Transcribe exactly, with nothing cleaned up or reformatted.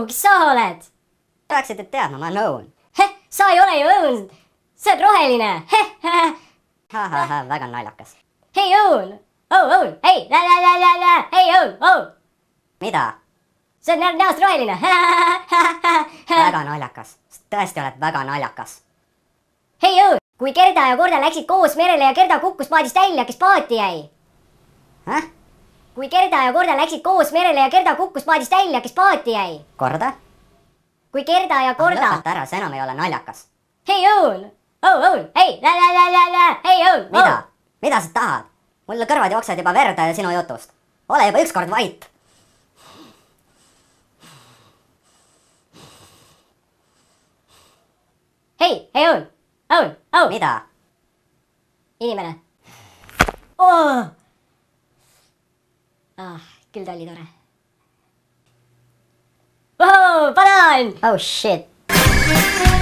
kes sa oled? Peaksid et teadma, ma olen Õun. Heh, sa ei ole ju Õun. Sa oled roheline. Heh, heh. Ha-ha-ha, väga naljakas. Hei Õun. Oh, Õun. Hei, la-la-la-la-la. Hei Õun, Õun. Mida? Sa oled näost roheline. Väga naljakas. Tõesti oled väga naljakas. Hei Õun. Kui Gerda ja Korda läksid koos merele ja Gerda kukkus paadist välja, kes paati jäi? Häh? Kui Gerda ja Korda läksid koos merele ja Gerda kukkus paadist välja, kes paati jäi? Korda? Kui Gerda ja Korda... Lõpeta ära, see enam ei ole naljakas. Hei Õun! Oh, Õun! Hei! La-la-la-la-la! Hei Õun! Mida? Mida sa tahad? Mul kõrvad jooksevad juba verda sinu jutust. Ole juba ükskord vait. Hei! Hei Õun! Õun! Õun! Mida? Inimene. Oh! Ah, küll ta oli tore. Oh, banaan! Oh shit!